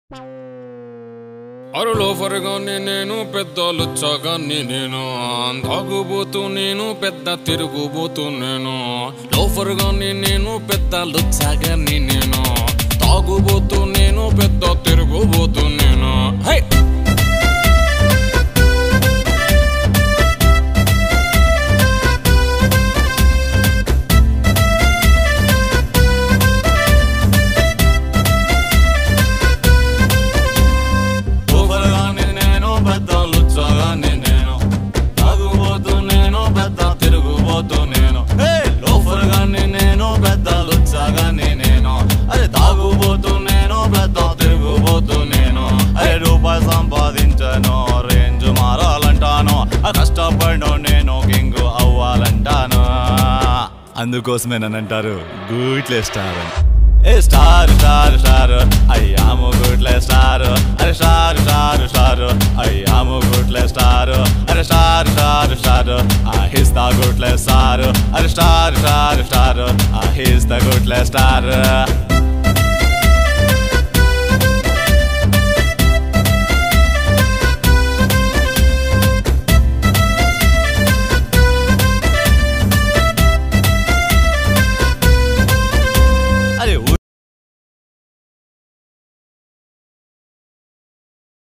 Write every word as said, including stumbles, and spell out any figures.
అరు లోఫర్ గాని నేను పెద్ద లుచ్చగాని నేను తాగుబోతూ నేను పెద్ద తిరుగుబోతూ నేను లోఫర్ గాని నేను పెద్ద లుచ్చగాని నేను తాగుబోతూ నేను పెద్ద తిరుగుబోతూ నేను హై సంపాదించను రేంజ్ మారాలంటాను కష్టపడను నేను కింగ్ అవ్వాలంటాను అందుకోసమే నన్ను అంటారు గుడ్లే స్టార్ ఏ స్టార్ స్టార్ స్టార్ అయ్యాము గుడ్లే స్టార్ అరే స్టార్ స్టార్ స్టార్ అయ్యాము గుడ్లే స్టార్ అరే స్టార్ స్టార్ స్టార్ ఆహిస్తా గుడ్లే స్టార్ అరే స్టార్ స్టార్ స్టార్ ఆహిస్తా గుడ్లే స్టార్